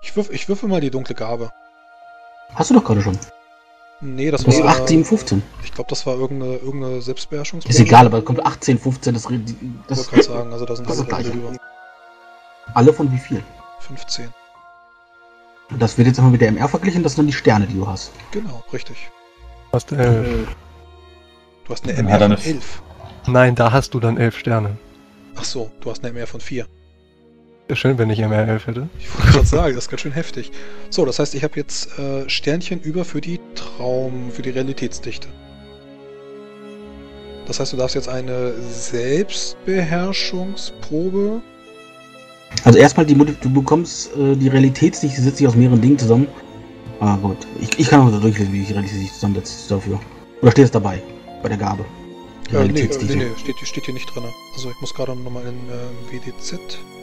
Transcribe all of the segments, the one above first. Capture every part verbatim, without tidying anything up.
Ich, würf, ich würfel mal die dunkle Gabe. Hast du doch gerade schon. Nee, das, Das ist war... acht, sieben, fünfzehn. Ich glaube, das war irgendeine, irgendeine Selbstbeherrschungsprobe. Ist egal, aber kommt achtzehn, fünfzehn, das... Ich das wollte gerade sagen, also da sind das alle ist das drüber. Alle von wie viel? fünfzehn. Das wird jetzt einmal mit der M R verglichen, das sind dann die Sterne, die du hast. Genau, richtig. Du hast elf. Du hast eine Dann M hat R er von eine- elf. Nein, da hast du dann elf Sterne. Ach so, du hast eine M R von vier. Wäre schön, wenn ich M R elf hätte. Ich wollte gerade sagen, das ist ganz schön heftig. So, das heißt, ich habe jetzt äh, Sternchen über für die Traum, für die Realitätsdichte. Das heißt, du darfst jetzt eine Selbstbeherrschungsprobe. Also erstmal, die Modi- du bekommst äh, die Realitätsdichte, setzt sich aus mehreren Dingen zusammen. Ah gut, ich, ich kann auch so durchlesen, wie ich die Realitätsdichte zusammensetze dafür. Oder steht es dabei, bei der Gabe? Die Äh, nee, äh, nee, Realitätsdichte. nee, steht, steht hier nicht drin. Also ich muss gerade nochmal in äh, W D Z.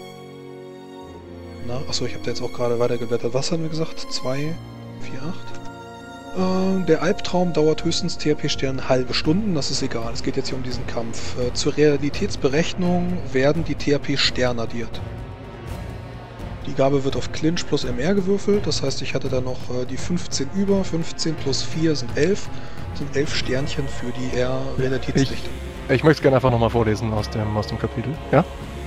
Na, achso, ich habe da jetzt auch gerade weitergeblättert. Was haben wir gesagt? zwei, vier, acht. Äh, der Albtraum dauert höchstens T H P-Stern halbe Stunden, das ist egal. Es geht jetzt hier um diesen Kampf. Äh, zur Realitätsberechnung werden die T H P-Sterne addiert. Die Gabe wird auf Clinch plus M R gewürfelt, das heißt, ich hatte da noch äh, die fünfzehn über, fünfzehn plus vier sind elf, sind elf Sternchen für die R-Realitätsdichte. Ich, ich möchte es gerne einfach nochmal vorlesen aus dem, aus dem Kapitel. Ja?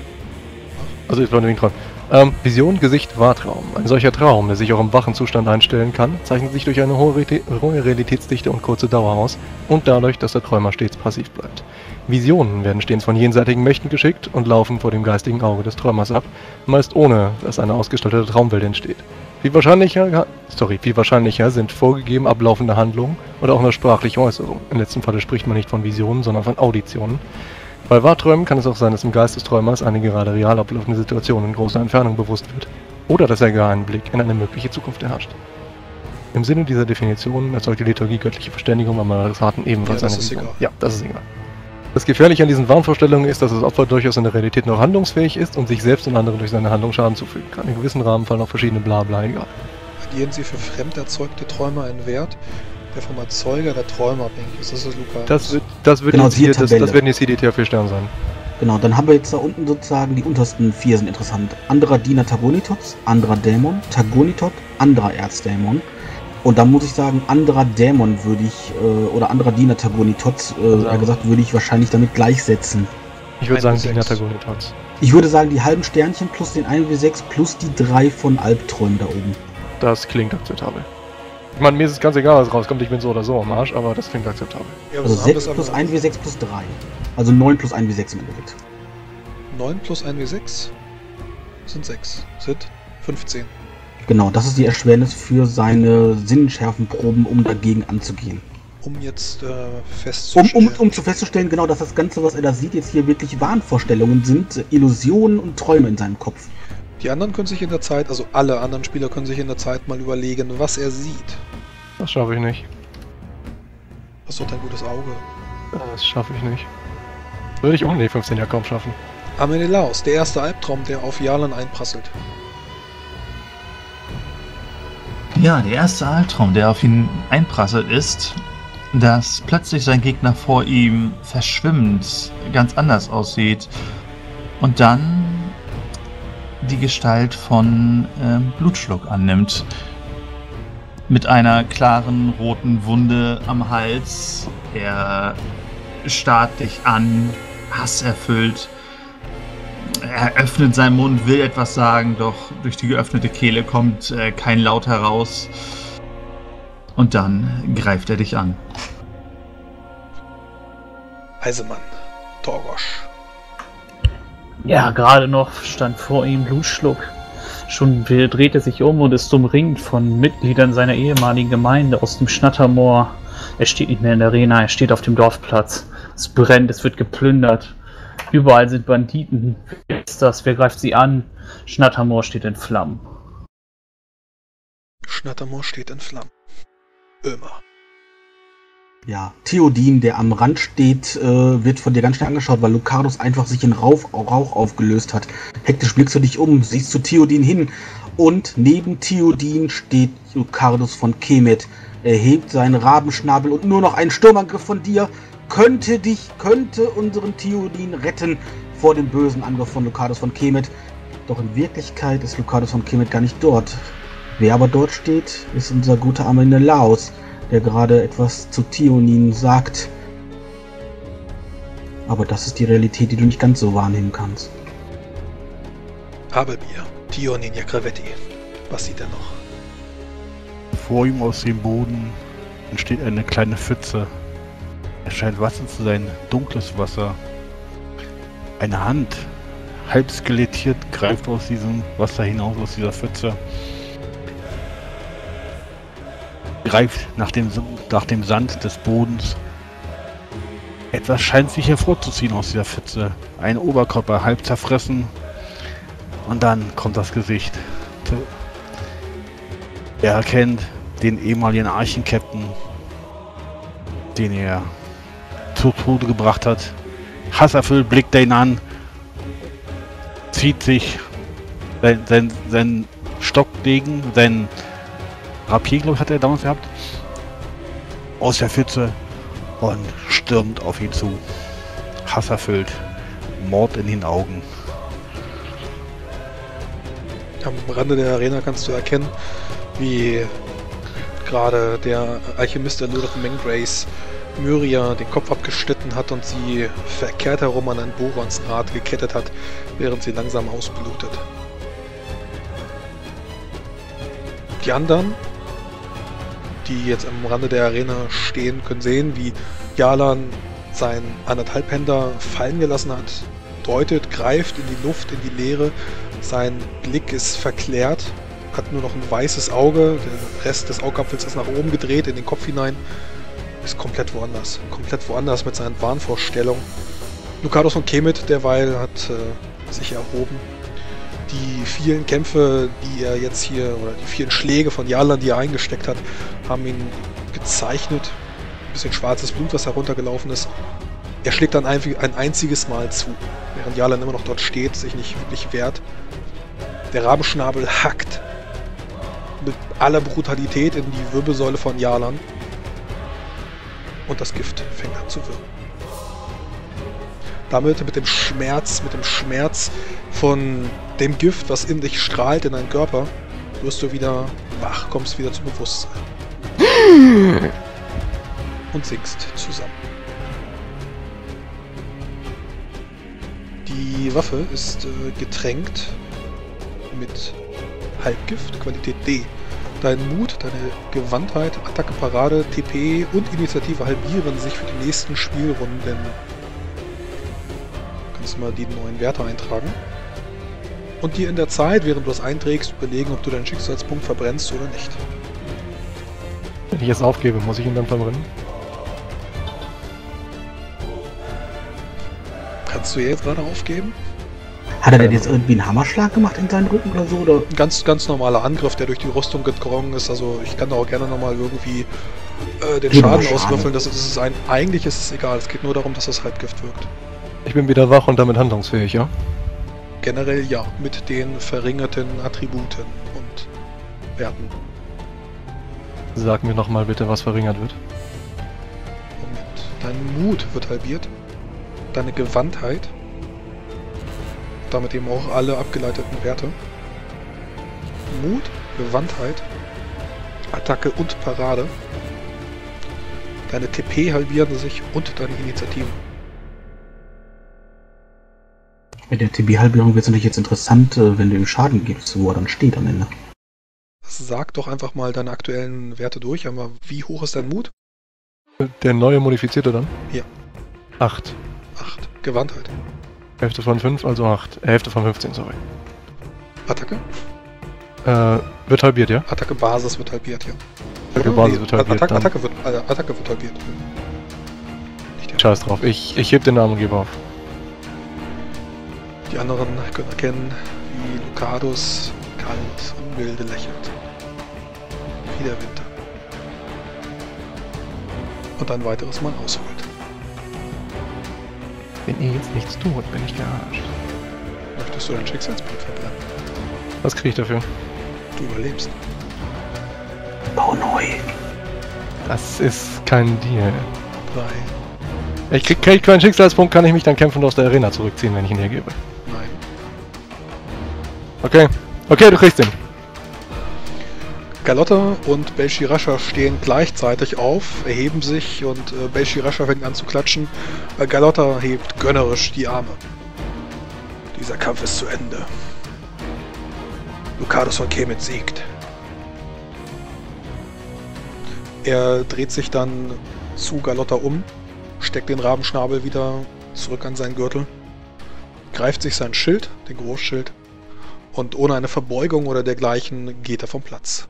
Also ich war nur den Traum. Ähm, Vision, Gesicht, Wahrtraum. Ein solcher Traum, der sich auch im wachen Zustand einstellen kann, zeichnet sich durch eine hohe, Re hohe Realitätsdichte und kurze Dauer aus und dadurch, dass der Träumer stets passiv bleibt. Visionen werden stets von jenseitigen Mächten geschickt und laufen vor dem geistigen Auge des Träumers ab, meist ohne, dass eine ausgestaltete Traumwelt entsteht. Viel wahrscheinlicher, sorry, viel wahrscheinlicher sind vorgegeben ablaufende Handlungen oder auch eine sprachliche Äußerung. Im letzten Falle spricht man nicht von Visionen, sondern von Auditionen. Bei Wahrträumen kann es auch sein, dass im Geist des Träumers eine gerade real ablaufende Situation in großer Entfernung bewusst wird oder dass er gar einen Blick in eine mögliche Zukunft erhascht. Im Sinne dieser Definition erzeugt die Liturgie göttliche Verständigung beim Adressaten ebenfalls Ja, das eine ist Vision. egal. Ja, das ist egal. Das Gefährliche an diesen Wahnvorstellungen ist, dass das Opfer durchaus in der Realität noch handlungsfähig ist und sich selbst und anderen durch seine Handlung Schaden zufügen kann. In gewissen Rahmen fallen auch verschiedene Blabla egal. Addieren Sie für fremd erzeugte Träume einen Wert, der vom Erzeuger der Träume abhängig ist. Das ist Luca. Das wird, das wird Genau, jetzt hier, die das, Tabelle. das werden jetzt hier die T H vier-Sterne sein. Genau, dann haben wir jetzt da unten sozusagen die untersten vier sind interessant. Anderer Diener Tagonitots, anderer Dämon, Tagonitot, anderer Erzdämon. Und dann muss ich sagen, anderer Dämon würde ich, äh, oder anderer Diener Tagonitots, äh, Also- eher gesagt, würde ich wahrscheinlich damit gleichsetzen. Ich würde Ein sagen, bis die sechs. Natagonitats. Ich würde sagen, die halben Sternchen plus den ein W sechs plus die drei von Albträumen da oben. Das klingt akzeptabel. Ich meine, mir ist es ganz egal, was rauskommt, ich bin so oder so am Arsch, aber das klingt akzeptabel. Ja, aber Also so haben wir sechs es plus aber- ein W sechs plus drei. Also neun plus ein W sechs im Endeffekt. neun plus ein W sechs sind sechs. Sind fünfzehn. Genau, das ist die Erschwernis für seine Sinnenschärfenproben, um dagegen anzugehen. Um jetzt äh, Um, festzustellen. um, um zu festzustellen, genau, dass das Ganze, was er da sieht, jetzt hier wirklich Wahnvorstellungen sind, Illusionen und Träume in seinem Kopf. Die anderen können sich in der Zeit, also alle anderen Spieler können sich in der Zeit mal überlegen, was er sieht. Das schaffe ich nicht. Das ist doch dein gutes Auge. Das schaffe ich nicht. Würde ich ohne die fünfzehn ja kaum schaffen. Amenelaos, der erste Albtraum, der auf Jarlan einprasselt. Ja, der erste Albtraum, der auf ihn einprasselt, ist, dass plötzlich sein Gegner vor ihm verschwimmend ganz anders aussieht und dann die Gestalt von ähm, Blutschluck annimmt. Mit einer klaren roten Wunde am Hals. Er starrt dich an, hasserfüllt. Er öffnet seinen Mund, will etwas sagen, doch durch die geöffnete Kehle kommt äh, kein Laut heraus. Und dann greift er dich an. Eisemann, Torgosch. Ja, gerade noch stand vor ihm Blutschluck. Schon dreht er sich um und ist umringt von Mitgliedern seiner ehemaligen Gemeinde aus dem Schnattermoor. Er steht nicht mehr in der Arena, er steht auf dem Dorfplatz. Es brennt, es wird geplündert. Überall sind Banditen. Wer ist das? Wer greift sie an? Schnattermoor steht in Flammen. Schnattermoor steht in Flammen. Ömer. Ja, Theodin, der am Rand steht, äh, wird von dir ganz schnell angeschaut, weil Lucaris einfach sich in Rauch, Rauch aufgelöst hat. Hektisch blickst du dich um, siehst zu Theodin hin und neben Theodin steht Lucaris von Kemet. Er hebt seinen Rabenschnabel und nur noch ein Sturmangriff von dir könnte dich, könnte unseren Theodin retten vor dem bösen Angriff von Lucaris von Kemet. Doch in Wirklichkeit ist Lucaris von Kemet gar nicht dort. Wer aber dort steht, ist unser guter Armin Laos, der gerade etwas zu Theonin sagt. Aber das ist die Realität, die du nicht ganz so wahrnehmen kannst. Abelbier, Theonin Jakravetti. Was sieht er noch? Vor ihm aus dem Boden entsteht eine kleine Pfütze. Es scheint Wasser zu sein, dunkles Wasser. Eine Hand, halb skelettiert, greift aus diesem Wasser hinaus, aus dieser Pfütze. Greift nach dem, nach dem Sand des Bodens. Etwas scheint sich hervorzuziehen aus dieser Pfütze. Ein Oberkörper, halb zerfressen. Und dann kommt das Gesicht. Er erkennt den ehemaligen Archenkapitän, den er zu Tode gebracht hat. Hasserfüllt blickt er ihn an, zieht sich sein, sein, sein Stockdegen, sein Rapier, glaube ich, hat er damals gehabt, aus der Pfütze und stürmt auf ihn zu. Hasserfüllt, Mord in den Augen. Am Rande der Arena kannst du erkennen, wie gerade der Alchemist der Lord of Mengrace Myria den Kopf abgeschnitten hat und sie verkehrt herum an ein Boronsrad gekettet hat, während sie langsam ausblutet. Die anderen, die jetzt am Rande der Arena stehen, können sehen, wie Yalan seinen Anderthalbhänder fallen gelassen hat, deutet, greift in die Luft, in die Leere. Sein Blick ist verklärt, hat nur noch ein weißes Auge, der Rest des Augapfels ist nach oben gedreht, in den Kopf hinein. Ist komplett woanders. Komplett woanders mit seinen Wahnvorstellungen. Lucados von Kemet derweil hat äh, sich erhoben. Die vielen Kämpfe, die er jetzt hier, oder die vielen Schläge von Yalan, die er eingesteckt hat, haben ihn gezeichnet. Ein bisschen schwarzes Blut, was heruntergelaufen ist. Er schlägt dann ein, ein einziges Mal zu, während Yalan immer noch dort steht, sich nicht wirklich wehrt. Der Rabenschnabel hackt mit aller Brutalität in die Wirbelsäule von Yalan. Und das Gift fängt an zu wirken. Damit, mit dem Schmerz, mit dem Schmerz von dem Gift, was in dich strahlt, in deinen Körper, wirst du wieder wach, kommst wieder zum Bewusstsein. Und sinkst zusammen. Die Waffe ist äh, getränkt mit Halbgift, Qualität D. Dein Mut, deine Gewandtheit, Attacke, Parade, T P und Initiative halbieren sich für die nächsten Spielrunden. Du kannst mal die neuen Werte eintragen. Und dir in der Zeit, während du das einträgst, überlegen, ob du deinen Schicksalspunkt verbrennst oder nicht. Wenn ich jetzt aufgebe, muss ich ihn dann verbrennen? Kannst du jetzt gerade aufgeben? Hat er denn jetzt irgendwie einen Hammerschlag gemacht in seinen Rücken oder so? Oder? Ein ganz, ganz normaler Angriff, der durch die Rüstung gedrungen ist. Also ich kann da auch gerne nochmal irgendwie äh, den Schaden, Schaden auswürfeln. Das, das ist ein, eigentlich ist es egal. Es geht nur darum, dass das Halbgift wirkt. Ich bin wieder wach und damit handlungsfähig, ja? Generell ja, mit den verringerten Attributen und Werten. Sag mir nochmal bitte, was verringert wird. Moment. Dein Mut wird halbiert. Deine Gewandtheit. Damit eben auch alle abgeleiteten Werte. Mut, Gewandtheit, Attacke und Parade. Deine T P halbieren sich und deine Initiativen. Mit der T P-Halbierung wird es natürlich jetzt interessant, wenn du ihm Schaden gibst, wo er dann steht am Ende. Sag doch einfach mal deine aktuellen Werte durch. Aber wie hoch ist dein Mut? Der neue modifizierte dann? Ja. acht. acht. Gewandtheit. Hälfte von fünf, also acht. Hälfte von fünfzehn, sorry. Attacke? Äh, wird halbiert, ja? Attacke Basis wird halbiert, ja. Attacke Oder? Basis Nee, wird halbiert. Attacke, dann. Attacke, wird, äh, Attacke wird halbiert. Nicht der. Scheiß drauf. Ich, ich heb den Namen und gebe auf. Die anderen können erkennen, wie Lucados kalt und milde lächelt. Wie der Winter. Und ein weiteres Mal ausholt. Wenn ihr jetzt nichts tut, bin ich gearscht. Möchtest du deinen Schicksalspunkt verbrennen? Was krieg ich dafür? Du überlebst. Bau neu. Das ist kein Deal. Drei. Ich krieg, krieg keinen Schicksalspunkt, kann ich mich dann kämpfend aus der Arena zurückziehen, wenn ich ihn hergebe. Nein. Okay. Okay, du kriegst ihn. Galotta und Belshirascha stehen gleichzeitig auf, erheben sich und äh, Belshirascha fängt an zu klatschen. Äh, Galotta hebt gönnerisch die Arme. Dieser Kampf ist zu Ende. Lucados von Kemet siegt. Er dreht sich dann zu Galotta um, steckt den Rabenschnabel wieder zurück an seinen Gürtel, greift sich sein Schild, den Großschild, und ohne eine Verbeugung oder dergleichen geht er vom Platz.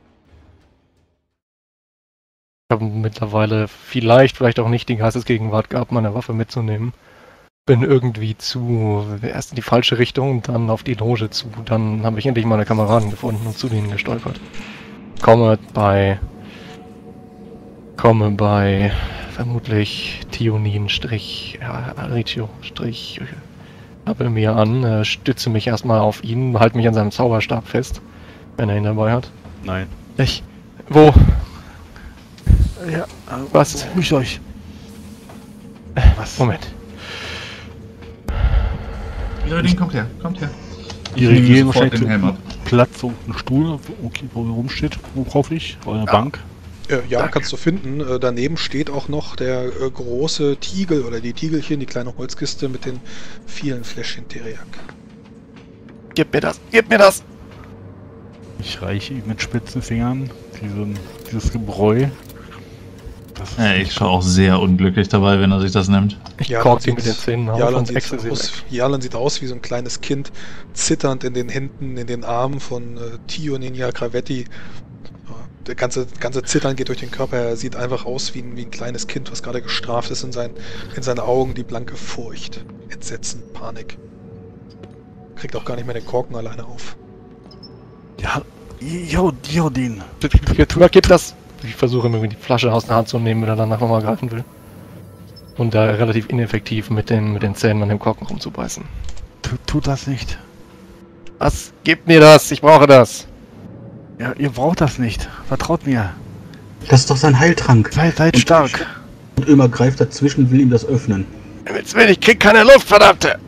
Ich habe mittlerweile vielleicht, vielleicht auch nicht die Geistesgegenwart gehabt, meine Waffe mitzunehmen. Bin irgendwie zu, erst in die falsche Richtung und dann auf die Loge zu. Dann habe ich endlich meine Kameraden gefunden und zu denen gestolpert. Komme bei, komme bei vermutlich Tionin Strich, ja, Riccio Strich, habe mir an, äh, stütze mich erstmal auf ihn, halte mich an seinem Zauberstab fest, wenn er ihn dabei hat. Nein. Ich, wo? Ja, Was? Ruhig euch. Was? Moment. Theodin, kommt her, kommt her. Ihre Ich nehme gehen sofort wahrscheinlich den Helm zu ab. Platz und einen Stuhl, okay, wo ihr rumsteht, worauf ich? Oder eine Bank? Äh, ja, kannst du finden. Äh, daneben steht auch noch der äh, große Tiegel oder die Tiegelchen, die kleine Holzkiste mit den vielen Fläschchen Teriak. Gib mir das, gib mir das! Ich reiche ihm mit spitzen Fingern diesen, dieses Gebräu. Das ist Ja, ich schaue auch sehr unglücklich dabei, wenn er sich das nimmt. Ich Jalan kork die sieht- mit den Zähnen auf Jalan und sieht, ächze sie aus, weg. Jalan sieht aus wie so ein kleines Kind, zitternd in den Händen, in den Armen von äh, Tio Ninja Gravetti. Ja, der ganze, ganze Zittern geht durch den Körper. Er sieht einfach aus wie ein, wie ein kleines Kind, was gerade gestraft ist. In, sein, in seinen Augen die blanke Furcht, Entsetzen, Panik. Kriegt auch gar nicht mehr den Korken alleine auf. Ja, jo, Diodin. Gib das! Ich versuche mir die Flasche aus der Hand zu nehmen, wenn er danach nochmal greifen will. Und da relativ ineffektiv mit den, mit den Zähnen an dem Korken rumzubeißen. Tu, tut das nicht. Was? Gib mir das! Ich brauche das! Ja, ihr braucht das nicht. Vertraut mir. Das ist doch sein Heiltrank. Seid, seid Und- stark. Und Ömer greift dazwischen und will ihm das öffnen. Jetzt will ich krieg keine Luft, verdammte!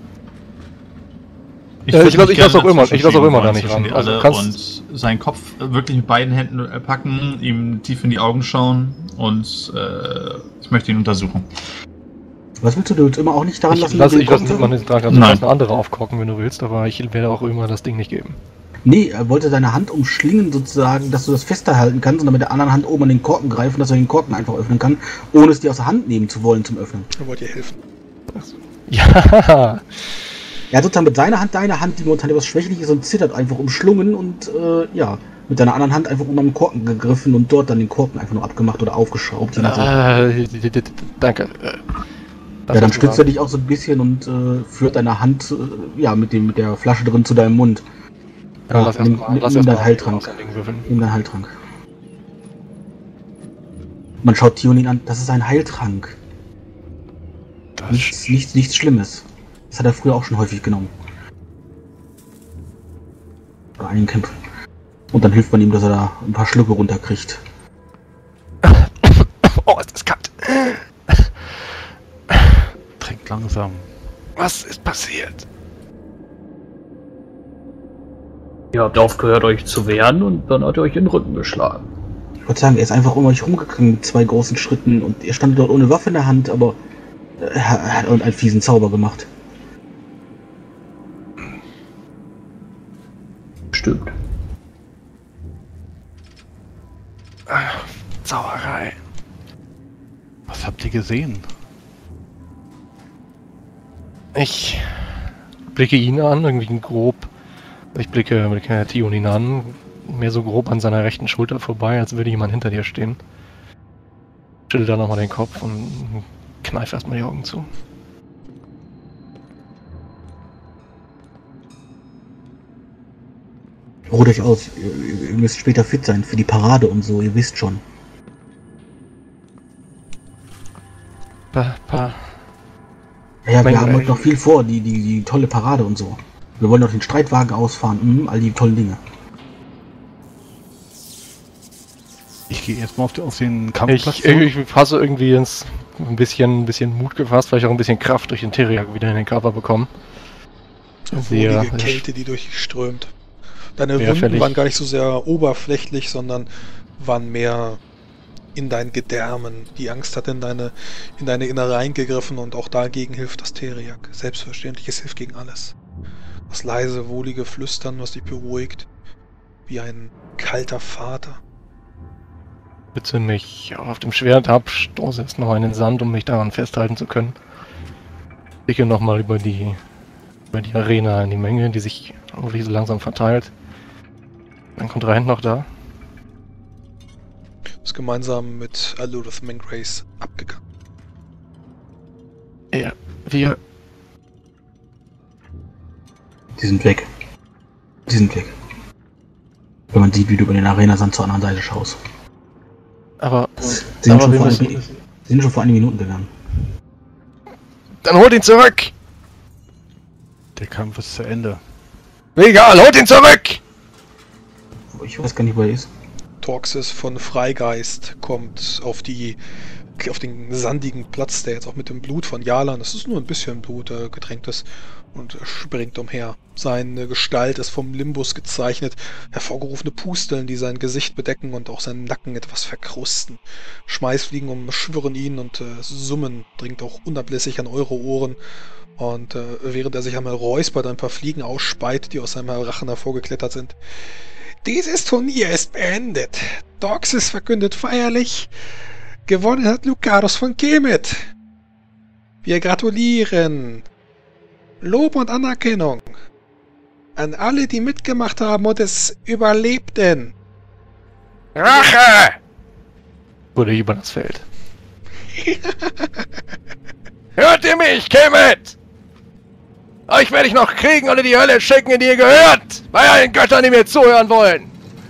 Äh, würd ich lass- mich ich lass gerne auch immer- dazwischen ich lass auch schieben immer da wollen nicht zwischen ran. die Also alle kannst- und seinen Kopf wirklich mit beiden Händen äh, packen, ihm tief in die Augen schauen und äh, ich möchte ihn untersuchen. Was willst du? Du willst immer auch nicht daran Ich lassen, lasse den ich lass Korken niemanden zu- jetzt dran, also du Nein. kannst eine andere aufkorken, wenn du willst, aber ich werde auch immer das Ding nicht geben. Nee, er wollte deine Hand umschlingen sozusagen, dass du das fester halten kannst und dann mit der anderen Hand oben an den Korken greifen, dass er den Korken einfach öffnen kann, ohne es dir aus der Hand nehmen zu wollen zum Öffnen. Er wollte ihr helfen. Ja! Er hat sozusagen mit seiner Hand deine Hand, die momentan etwas schwächlich ist und zittert, einfach umschlungen und äh, ja, mit deiner anderen Hand einfach um am Korken gegriffen und dort dann den Korken einfach nur abgemacht oder aufgeschraubt. je nachdem. Äh, d- d- d- danke. Äh, Ja, dann stützt er dich auch so ein bisschen und äh, führt deine Hand äh, ja, mit, dem, mit der Flasche drin zu deinem Mund. Ja, lass nimm, erstmal nimm, lass nimm erst deinen mal Heiltrank. aus dem Ding würfeln. Nimm deinen Heiltrank. Man schaut Tionin an, das ist ein Heiltrank. Das Nichts, nichts, nichts Schlimmes. Das hat er früher auch schon häufig genommen. Bei einigen Kämpfen. Und dann hilft man ihm, dass er da ein paar Schlucke runterkriegt. Oh, es ist kalt. trinkt langsam. Was ist passiert? Ihr habt aufgehört, euch zu wehren und dann hat er euch in den Rücken geschlagen. Ich würde sagen, er ist einfach um euch rumgegangen mit zwei großen Schritten und er stand dort ohne Waffe in der Hand, aber er hat irgendeinen fiesen Zauber gemacht. Stimmt. Zauberei. Was habt ihr gesehen? Ich blicke ihn an, irgendwie grob. Ich blicke, blicke Tionin an, mehr so grob an seiner rechten Schulter vorbei, als würde jemand hinter dir stehen. Schüttel dann nochmal den Kopf und kneif erstmal die Augen zu. Ruht euch aus, ihr, ihr müsst später fit sein für die Parade und so, ihr wisst schon. Pa, pa. Ja, ja, Mein wir haben Gott, heute noch viel vor, die, die, die tolle Parade und so. Wir wollen noch den Streitwagen ausfahren, mm, all die tollen Dinge. Ich gehe erstmal auf, die- auf den Kampfplatz. Ich, ich, ich fasse irgendwie ins, ein bisschen, ein bisschen Mut gefasst, vielleicht auch ein bisschen Kraft durch den Teriak wieder in den Körper bekommen. Sehr, Wohlige Kälte, die durch dich strömt. Deine Schwerfällig. Wunden waren gar nicht so sehr oberflächlich, sondern waren mehr in dein Gedärmen. Die Angst hat in deine, in deine Innereien gegriffen und auch dagegen hilft das Teriak. Selbstverständlich, es hilft gegen alles. Das leise, wohlige Flüstern, was dich beruhigt, wie ein kalter Vater. Bitte mich auf dem Schwert ab, stoße es noch in den Sand, um mich daran festhalten zu können. Blicke nochmal über die, über die Arena in die Menge, die sich irgendwie so langsam verteilt. Dann kommt Rand noch da. Ist gemeinsam mit Alurith Mangrace abgegangen. Ja, wir... Die sind weg. Die sind weg. Wenn man sieht, wie du über den Arena-Sand zur anderen Seite schaust. Aber... Sie sind, aber schon wir vor müssen... einigen, sie sind schon vor einigen Minuten gegangen. Dann holt ihn zurück! Der Kampf ist zu Ende. Egal, holt ihn zurück! Ich weiß gar nicht, wo er ist. Torxes von Freigeist kommt auf die auf den sandigen Platz, der jetzt auch mit dem Blut von Yalan, das ist nur ein bisschen Blut, äh, getränkt ist, und springt umher. Seine Gestalt ist vom Limbus gezeichnet, hervorgerufene Pusteln, die sein Gesicht bedecken und auch seinen Nacken etwas verkrusten. Schmeißfliegen umschwirren ihn und äh, Summen dringt auch unablässig an eure Ohren. Und äh, während er sich einmal räuspert, ein paar Fliegen ausspeit, die aus seinem Rachen hervorgeklettert sind. Dieses Turnier ist beendet. Torxes verkündet feierlich, gewonnen hat Lucados von Kemet. Wir gratulieren. Lob und Anerkennung an alle, die mitgemacht haben und es überlebten. Rache! Wurde über das Feld. Hört ihr mich, Kemet? Euch werde ich noch kriegen und in die Hölle schicken, in die ihr gehört! Bei allen Göttern, die mir zuhören wollen!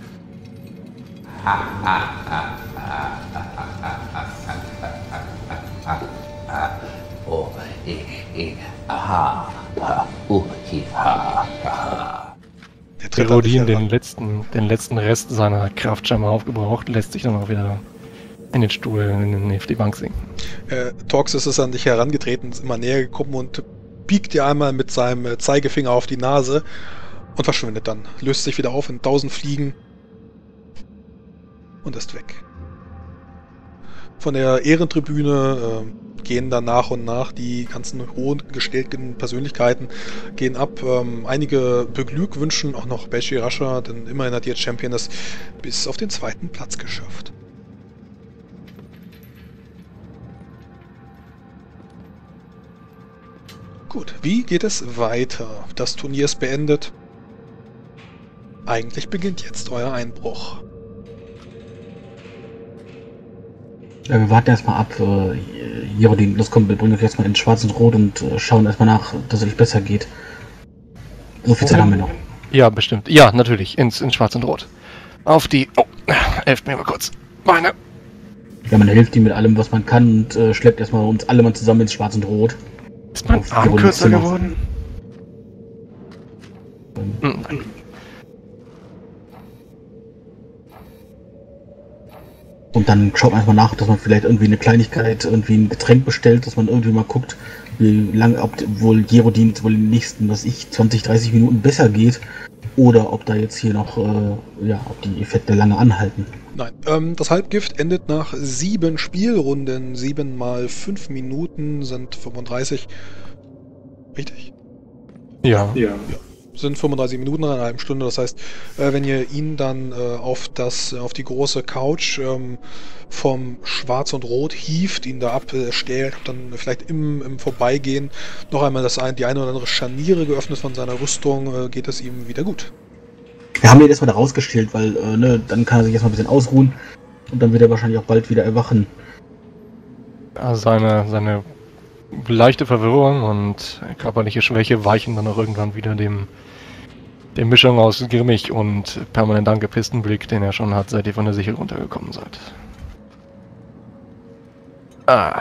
Oh, ich, ich, aha, ha, uh, hi, ha, ha. Der tritt an dich Theodin, den heran. letzten, den letzten Rest seiner Kraft scheinbar aufgebraucht, lässt sich dann auch wieder in den Stuhl, in, den, auf die Bank sinken. Äh, Torxes ist an dich herangetreten, ist immer näher gekommen und biegt dir einmal mit seinem äh, Zeigefinger auf die Nase und verschwindet dann. Löst sich wieder auf in tausend Fliegen und ist weg. Von der Ehrentribüne äh, gehen dann nach und nach die ganzen hohen gestellten Persönlichkeiten gehen ab. Ähm, einige beglückwünschen auch noch Beshi Rasha, denn immerhin hat ihr Champion es bis auf den zweiten Platz geschafft. Gut, wie geht es weiter? Das Turnier ist beendet. Eigentlich beginnt jetzt euer Einbruch. Ja, wir warten erstmal ab. Äh, Jerodin, los komm, wir bringen euch erstmal in Schwarz und Rot und äh, schauen erstmal nach, dass es euch besser geht. So viel Zeit haben wir noch. Ja, bestimmt. Ja, natürlich. Ins, in Schwarz und Rot. Auf die... Oh, helft mir mal kurz. Meine... Ja, man hilft ihm mit allem, was man kann und äh, schleppt erstmal uns alle mal zusammen ins Schwarz und Rot. Ist mein Auf Arm Jerodins kürzer Zimmer. geworden? Hm, nein. Und dann schaut man erstmal nach, dass man vielleicht irgendwie eine Kleinigkeit, irgendwie ein Getränk bestellt, dass man irgendwie mal guckt, wie lange, ob wohl Jerodin wohl in den nächsten, was ich, zwanzig, dreißig Minuten besser geht. Oder ob da jetzt hier noch, äh, ja, ob die Effekte lange anhalten. Nein, ähm, das Halbgift endet nach sieben Spielrunden. Sieben mal fünf Minuten sind fünfunddreißig. Richtig? Ja. Ja. Sind fünfunddreißig Minuten nach einer halben Stunde. Das heißt, äh, wenn ihr ihn dann äh, auf das, auf die große Couch ähm, vom Schwarz und Rot hieft, ihn da abstellt, dann vielleicht im, im Vorbeigehen noch einmal das ein, die eine oder andere Scharniere geöffnet von seiner Rüstung, äh, geht es ihm wieder gut. Wir haben ihn erstmal da rausgestellt, weil, äh, ne, dann kann er sich erstmal ein bisschen ausruhen und dann wird er wahrscheinlich auch bald wieder erwachen. Also seine, seine leichte Verwirrung und körperliche Schwäche weichen dann auch irgendwann wieder dem der Mischung aus grimmig und permanent angepissten Blick, den er schon hat, seit ihr von der Sichel runtergekommen seid. Ah.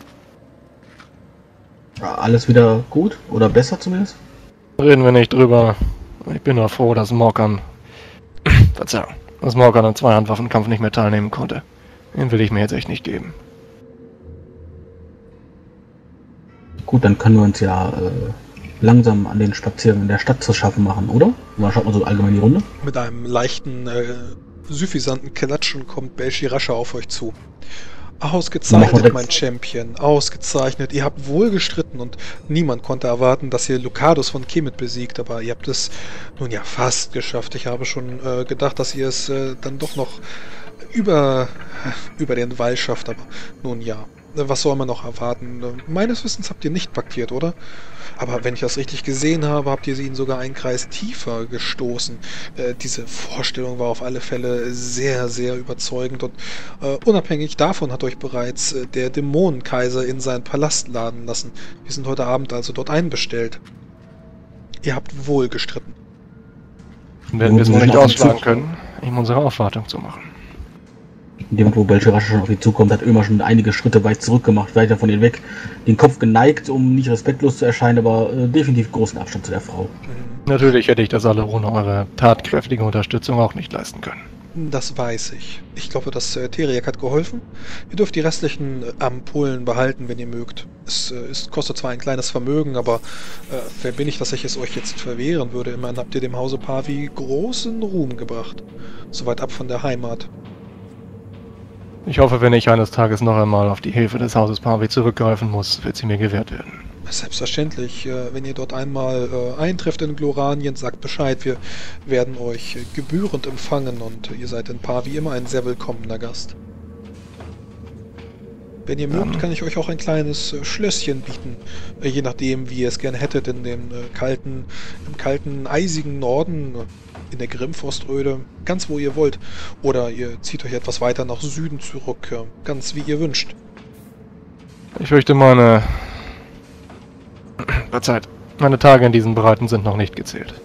Ja, alles wieder gut? Oder besser zumindest? Reden wir nicht drüber. Ich bin nur froh, dass Morkan... Verzeihung. Dass Morkan am Zweihandwaffenkampf nicht mehr teilnehmen konnte. Den will ich mir jetzt echt nicht geben. Gut, dann können wir uns ja äh, langsam an den Spaziergängen in der Stadt zu schaffen machen, oder? Mal schaut man so allgemein die Runde. Mit einem leichten, äh, suffisanten Klatschen kommt Belshi rascher auf euch zu. Ausgezeichnet, mein Champion, ausgezeichnet. Ihr habt wohl gestritten und niemand konnte erwarten, dass ihr Lucados von Kemet besiegt, aber ihr habt es nun ja fast geschafft. Ich habe schon äh, gedacht, dass ihr es äh, dann doch noch über, über den Wall schafft, aber nun ja. Was soll man noch erwarten? Meines Wissens habt ihr nicht paktiert, oder? Aber wenn ich das richtig gesehen habe, habt ihr sie ihn sogar einen Kreis tiefer gestoßen. Äh, diese Vorstellung war auf alle Fälle sehr, sehr überzeugend und äh, unabhängig davon hat euch bereits äh, der Dämonenkaiser in seinen Palast laden lassen. Wir sind heute Abend also dort einbestellt. Ihr habt wohl gestritten. Werden wir es noch nicht ausschlagen können, ihm unsere Aufwartung zu machen. In dem Moment, wo Belshi rasch schon auf ihn zukommt, hat Ömer schon einige Schritte weit zurückgemacht, weiter von ihr weg, den Kopf geneigt, um nicht respektlos zu erscheinen, aber äh, definitiv großen Abstand zu der Frau. Natürlich hätte ich das alle ohne eure tatkräftige Unterstützung auch nicht leisten können. Das weiß ich. Ich glaube, das äh, Teriak hat geholfen. Ihr dürft die restlichen äh, Ampullen behalten, wenn ihr mögt. Es, äh, es kostet zwar ein kleines Vermögen, aber äh, wer bin ich, dass ich es euch jetzt verwehren würde? Immerhin habt ihr dem Hause Pavi großen Ruhm gebracht. So weit ab von der Heimat. Ich hoffe, wenn ich eines Tages noch einmal auf die Hilfe des Hauses Pavi zurückgreifen muss, wird sie mir gewährt werden. Selbstverständlich. Wenn ihr dort einmal äh, eintrefft in Gloranien, sagt Bescheid. Wir werden euch gebührend empfangen und ihr seid in Pavi immer ein sehr willkommener Gast. Wenn ihr mögt, kann ich euch auch ein kleines äh, Schlösschen bieten. Äh, je nachdem, wie ihr es gerne hättet, in den äh, kalten, im kalten, eisigen Norden, in der Grimmforströde, ganz wo ihr wollt. Oder ihr zieht euch etwas weiter nach Süden zurück, äh, ganz wie ihr wünscht. Ich fürchte, meine... Verzeiht, meine Tage in diesen Breiten sind noch nicht gezählt.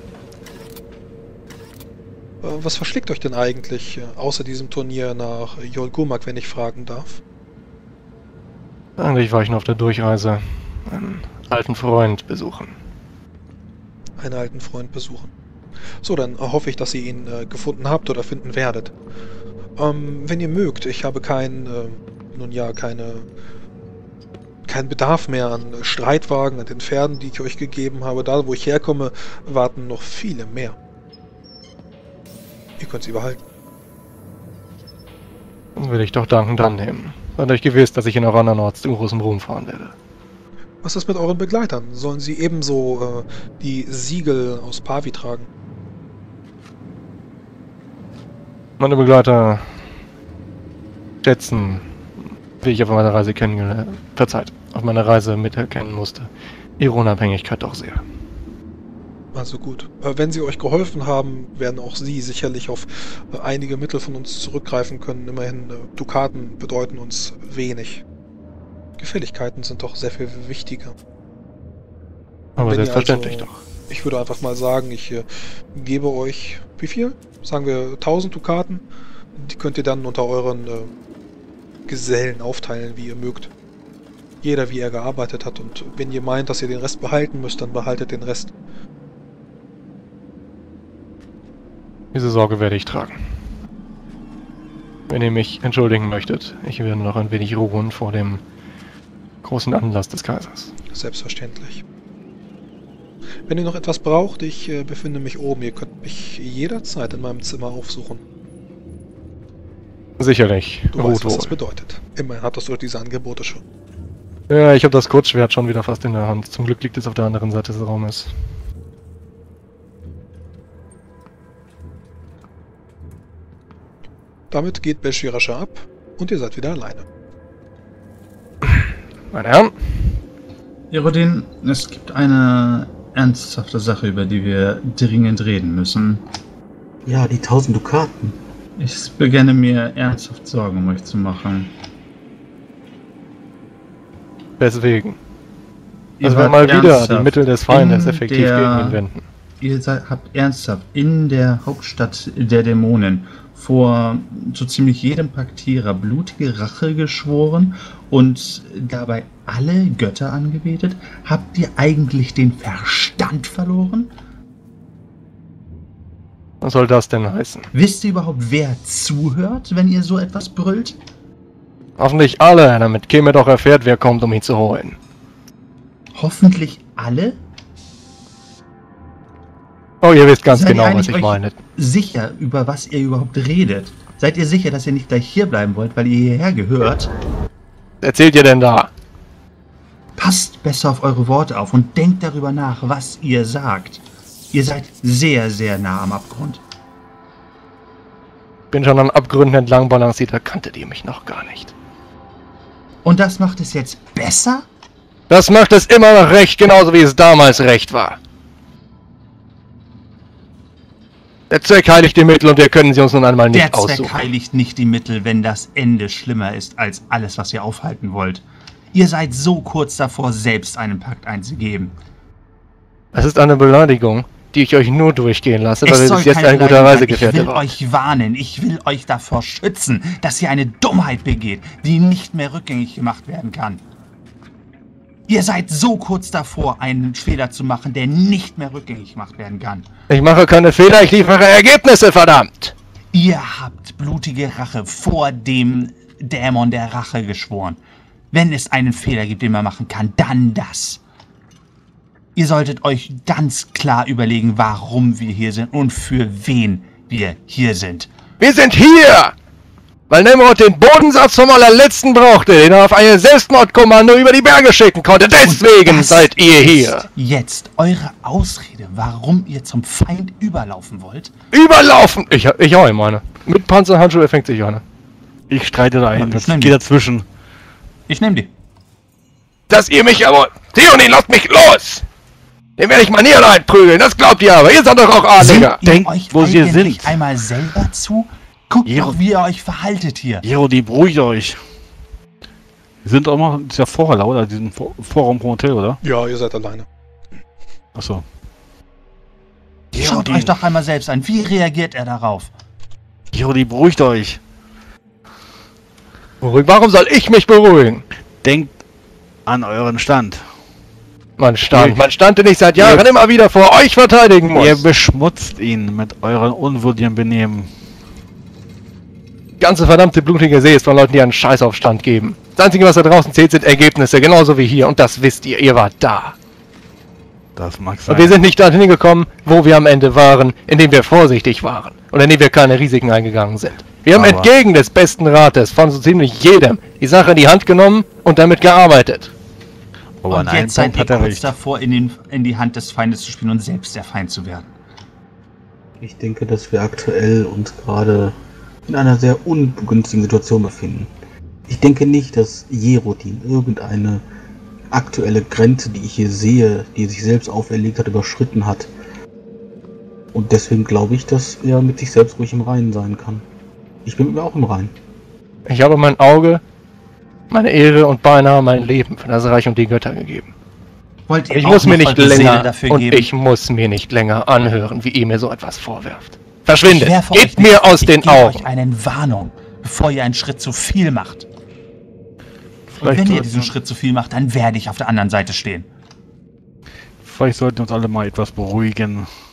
Äh, was verschlägt euch denn eigentlich, äh, außer diesem Turnier nach Yolgumak, wenn ich fragen darf? Eigentlich war ich nur auf der Durchreise, einen alten Freund besuchen. Einen alten Freund besuchen. So, dann äh, hoffe ich, dass ihr ihn äh, gefunden habt oder finden werdet. Ähm, wenn ihr mögt, ich habe kein, äh, nun ja, keine, keinen Bedarf mehr an äh, Streitwagen, an den Pferden, die ich euch gegeben habe. Da, wo ich herkomme, warten noch viele mehr. Ihr könnt sie behalten. Dann will ich doch dankend annehmen. Seid euch gewiss, dass ich in Orananort zu großem Ruhm fahren werde. Was ist mit euren Begleitern? Sollen sie ebenso äh, die Siegel aus Pavi tragen? Meine Begleiter schätzen, wie ich auf meiner Reise kennengelernt, verzeiht, auf meiner Reise miterkennen musste, ihre Unabhängigkeit doch sehr. Also gut. Äh, wenn sie euch geholfen haben, werden auch sie sicherlich auf äh, einige Mittel von uns zurückgreifen können. Immerhin, äh, Dukaten bedeuten uns wenig. Gefälligkeiten sind doch sehr viel wichtiger. Aber Wenn selbstverständlich also, doch. Ich würde einfach mal sagen, ich äh, gebe euch, wie viel? Sagen wir tausend Dukaten. Die könnt ihr dann unter euren äh, Gesellen aufteilen, wie ihr mögt. Jeder, wie er gearbeitet hat. Und wenn ihr meint, dass ihr den Rest behalten müsst, dann behaltet den Rest. Diese Sorge werde ich tragen. Wenn ihr mich entschuldigen möchtet, ich werde noch ein wenig ruhen vor dem großen Anlass des Kaisers. Selbstverständlich. Wenn ihr noch etwas braucht, ich äh, befinde mich oben. Ihr könnt mich jederzeit in meinem Zimmer aufsuchen. Sicherlich. Du weißt, was das bedeutet. Immerhin hattest du diese Angebote schon. Ja, ich habe das Kurzschwert schon wieder fast in der Hand. Zum Glück liegt es auf der anderen Seite des Raumes. Damit geht Belshi rascher ab und ihr seid wieder alleine. Meine Herren, Irodin, es gibt eine ernsthafte Sache, über die wir dringend reden müssen. Ja, die tausend Dukaten. Ich beginne mir ernsthaft Sorgen um euch zu machen. deswegen. Ihr Also wir wart mal wieder ernsthaft die Mittel des Feindes in effektiv der- gegen ihn wenden. Ihr seid, habt ernsthaft in der Hauptstadt der Dämonen vor so ziemlich jedem Paktierer blutige Rache geschworen und dabei alle Götter angebetet? Habt ihr eigentlich den Verstand verloren? Was soll das denn heißen? Wisst ihr überhaupt, wer zuhört, wenn ihr so etwas brüllt? Hoffentlich alle, damit Kemet auch erfährt, wer kommt, um ihn zu holen. Hoffentlich alle? Oh, ihr wisst ganz Seid ihr genau, was eigentlich ich euch meine. sicher, über was ihr überhaupt redet? Seid ihr sicher, dass ihr nicht gleich hier bleiben wollt, weil ihr hierher gehört? Erzählt ihr denn da? Passt besser auf eure Worte auf und denkt darüber nach, was ihr sagt. Ihr seid sehr, sehr nah am Abgrund. Bin schon an Abgründen entlang balanciert, da kanntet ihr mich noch gar nicht. Und das macht es jetzt besser? Das macht es immer noch recht, genauso wie es damals recht war. Der Zweck heiligt die Mittel und wir können sie uns nun einmal nicht Der Zweck aussuchen. heiligt nicht die Mittel, wenn das Ende schlimmer ist als alles, was ihr aufhalten wollt. Ihr seid so kurz davor, selbst einen Pakt einzugeben. Es ist eine Beleidigung, die ich euch nur durchgehen lasse, weil Es es soll bis jetzt keine ein guter Beleidigung sein. Reisegefährte Ich will war. euch warnen, ich will euch davor schützen, dass ihr eine Dummheit begeht, die nicht mehr rückgängig gemacht werden kann. Ihr seid so kurz davor, einen Fehler zu machen, der nicht mehr rückgängig gemacht werden kann. Ich mache keine Fehler, ich liefere Ergebnisse, verdammt! Ihr habt blutige Rache vor dem Dämon der Rache geschworen. Wenn es einen Fehler gibt, den man machen kann, dann das. Ihr solltet euch ganz klar überlegen, warum wir hier sind und für wen wir hier sind. Wir sind hier! Weil Nimrod den Bodensatz vom allerletzten brauchte, den er auf eine Selbstmordkommando über die Berge schicken konnte. Deswegen Und das seid ihr hier! ist jetzt eure Ausrede, warum ihr zum Feind überlaufen wollt? Überlaufen! Ich, ich hau ihm eine. Mit Panzerhandschuh, er fängt sich eine. Ich streite da ein, Ja, das ich nehm geht die. dazwischen. Ich nehme die. Dass ihr mich aber... Theonin, lasst mich los! Den werde ich Manieren einprügeln, das glaubt ihr aber. Ihr seid doch auch Adliger. Seht ihr denkt, euch wo sie eigentlich sind. einmal selber zu? Guckt Ihre- doch, wie ihr euch verhaltet hier. Jerodi, beruhigt euch. Wir sind auch noch in dieser Vorhalle, oder? Diesem Vor Vorraum vom Hotel, oder? Ja, ihr seid alleine. Achso. Schaut euch doch einmal selbst an. Wie reagiert er darauf? Jerodi, beruhigt euch. Beruhigt. Warum soll ich mich beruhigen? Denkt an euren Stand. Man stand, Ihr- man stand, den ich seit Jahren ihr- immer wieder vor euch verteidigen muss. Ihr beschmutzt ihn mit euren unwürdigen Benehmen. Die ganze verdammte blutige See ist von Leuten, die einen Scheißaufstand geben. Das Einzige, was da draußen zählt, sind Ergebnisse, genauso wie hier. Und das wisst ihr, ihr wart da. Das mag sein. Und wir sind nicht dorthin gekommen, wo wir am Ende waren, indem wir vorsichtig waren. Oder indem wir keine Risiken eingegangen sind. Wir haben Aber- entgegen des besten Rates von so ziemlich jedem die Sache in die Hand genommen und damit gearbeitet. Aber Und an einem jetzt seid Punkt ihr hat er kurz recht. davor, in, den, in die Hand des Feindes zu spielen und selbst der Feind zu werden. Ich denke, dass wir aktuell uns gerade in einer sehr ungünstigen Situation befinden. Ich denke nicht, dass Jerodin irgendeine aktuelle Grenze, die ich hier sehe, die er sich selbst auferlegt hat, überschritten hat. Und deswegen glaube ich, dass er mit sich selbst ruhig im Reinen sein kann. Ich bin mit mir auch im Reinen. Ich habe mein Auge, meine Ehre und beinahe mein Leben für das Reich und die Götter gegeben. Wollt ihr Ich auch muss mir noch nicht eure Seele länger dafür und geben? ich muss mir nicht länger anhören, wie ihr mir so etwas vorwerft. Ich Verschwindet! werfe euch Geht nicht mir vor. aus ich den gebe Augen! euch eine Warnung, bevor ihr einen Schritt zu viel macht. Und Vielleicht, wenn ihr sollten, diesen Schritt zu viel macht, dann werde ich auf der anderen Seite stehen. vielleicht sollten wir uns alle mal etwas beruhigen.